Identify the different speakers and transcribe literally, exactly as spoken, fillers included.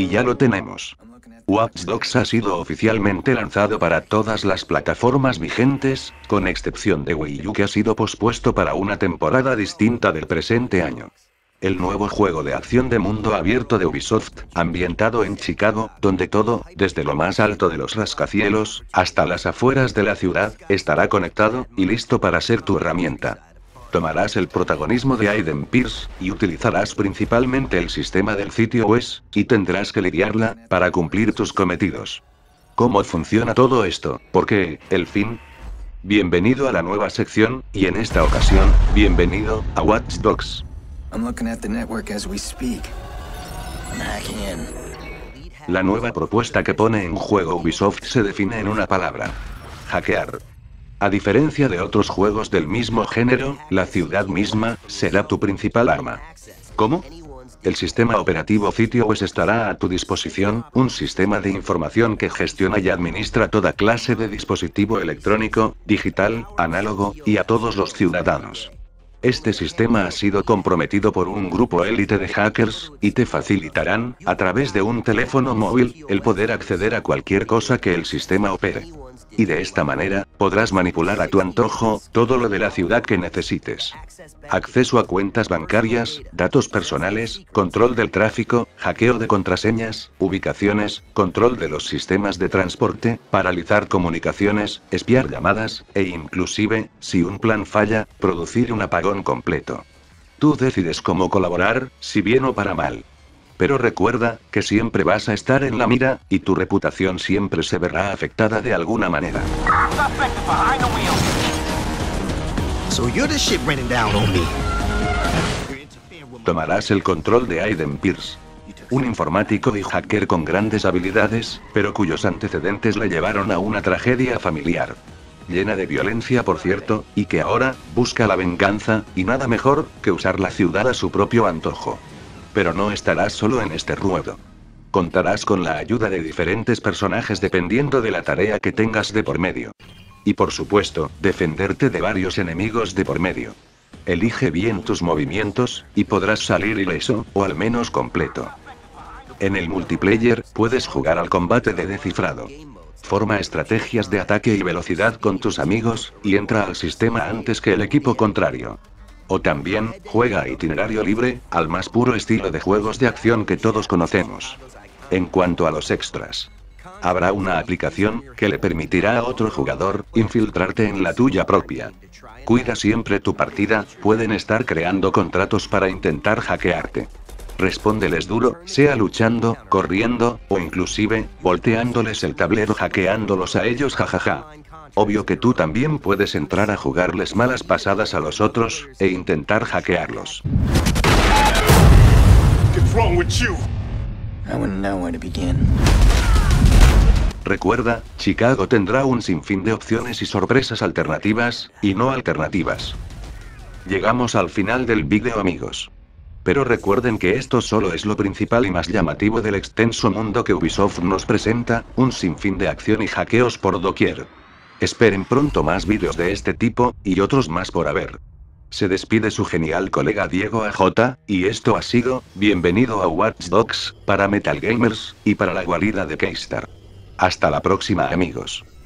Speaker 1: Y ya lo tenemos. Watch Dogs ha sido oficialmente lanzado para todas las plataformas vigentes, con excepción de Wii U que ha sido pospuesto para una temporada distinta del presente año. El nuevo juego de acción de mundo abierto de Ubisoft, ambientado en Chicago, donde todo, desde lo más alto de los rascacielos, hasta las afueras de la ciudad, estará conectado, y listo para ser tu herramienta. Tomarás el protagonismo de Aiden Pierce, y utilizarás principalmente el sistema del sitio web, y tendrás que lidiarla, para cumplir tus cometidos. ¿Cómo funciona todo esto? ¿Por qué, el fin? Bienvenido a la nueva sección, y en esta ocasión, bienvenido a Watch Dogs. La nueva propuesta que pone en juego Ubisoft se define en una palabra: hackear. A diferencia de otros juegos del mismo género, la ciudad misma será tu principal arma. ¿Cómo? El sistema operativo CitOS estará a tu disposición, un sistema de información que gestiona y administra toda clase de dispositivo electrónico, digital, análogo, y a todos los ciudadanos. Este sistema ha sido comprometido por un grupo élite de hackers, y te facilitarán, a través de un teléfono móvil, el poder acceder a cualquier cosa que el sistema opere. Y de esta manera, podrás manipular a tu antojo todo lo de la ciudad que necesites. Acceso a cuentas bancarias, datos personales, control del tráfico, hackeo de contraseñas, ubicaciones, control de los sistemas de transporte, paralizar comunicaciones, espiar llamadas, e inclusive, si un plan falla, producir un apagón completo. Tú decides cómo colaborar, si bien o para mal. Pero recuerda, que siempre vas a estar en la mira, y tu reputación siempre se verá afectada de alguna manera. Tomarás el control de Aiden Pierce. Un informático y hacker con grandes habilidades, pero cuyos antecedentes le llevaron a una tragedia familiar. Llena de violencia, por cierto, y que ahora, busca la venganza, y nada mejor, que usar la ciudad a su propio antojo. Pero no estarás solo en este ruedo. Contarás con la ayuda de diferentes personajes dependiendo de la tarea que tengas de por medio. Y por supuesto, defenderte de varios enemigos de por medio. Elige bien tus movimientos, y podrás salir ileso, o al menos completo. En el multiplayer, puedes jugar al combate de descifrado. Forma estrategias de ataque y velocidad con tus amigos, y entra al sistema antes que el equipo contrario. O también, juega a itinerario libre, al más puro estilo de juegos de acción que todos conocemos. En cuanto a los extras, habrá una aplicación, que le permitirá a otro jugador, infiltrarte en la tuya propia. Cuida siempre tu partida, pueden estar creando contratos para intentar hackearte. Respóndeles duro, sea luchando, corriendo, o inclusive, volteándoles el tablero hackeándolos a ellos, jajaja. Obvio que tú también puedes entrar a jugarles malas pasadas a los otros, e intentar hackearlos. Recuerda, Chicago tendrá un sinfín de opciones y sorpresas alternativas, y no alternativas. Llegamos al final del vídeo, amigos. Pero recuerden que esto solo es lo principal y más llamativo del extenso mundo que Ubisoft nos presenta, un sinfín de acción y hackeos por doquier. Esperen pronto más vídeos de este tipo, y otros más por haber. Se despide su genial colega Diego A J, y esto ha sido, bienvenido a Watch Dogs, para Metal Gamers, y para la guarida de Keystar. Hasta la próxima, amigos.